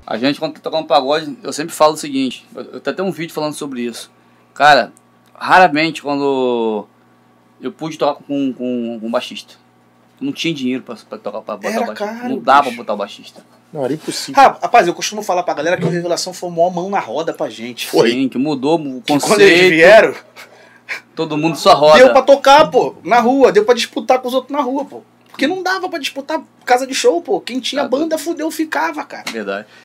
A gente, quando tá tocando pagode, eu sempre falo o seguinte, eu até tenho um vídeo falando sobre isso. Cara, raramente quando eu pude tocar com um baixista. Não tinha dinheiro pra tocar, pra botar o baixista. Caro, não dava bicho. pra botar o baixista. Não, era impossível. Rapaz, eu costumo falar pra galera que o Revelação foi uma mão na roda pra gente. Foi. Sim, que mudou o Que conceito. quando eles vieram, Todo mundo só roda. deu pra tocar, pô, na rua. Deu pra disputar com os outros na rua, pô. Porque não dava pra disputar casa de show, pô. Quem tinha banda, fudeu, ficava, cara. Verdade.